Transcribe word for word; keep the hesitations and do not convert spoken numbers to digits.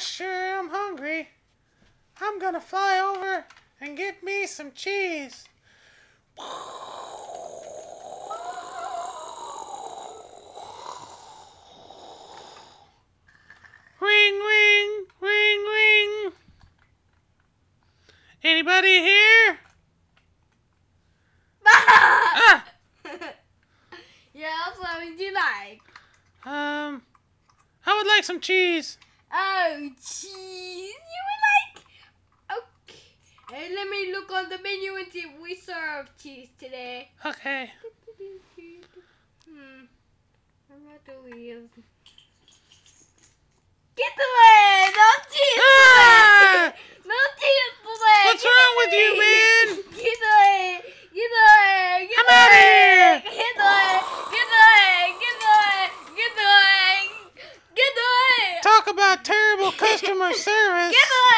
sure am hungry. I'm gonna fly over and get me some cheese. Ring, ring, ring, ring. Anybody here? Ah! Yes, what would you like? Um, I would like some cheese. Oh, cheese you would like? Okay. Hey, let me look on the menu and see if we serve cheese today. Okay. Hmm. What do we use? Get away! No cheese Ah! today! No cheese today! What's Get wrong with away! you, man? Get away! Get away! Get I'm out of here! Get away! Get away! Get away! Get away! Get away! Talk about terrible customer service. Get away!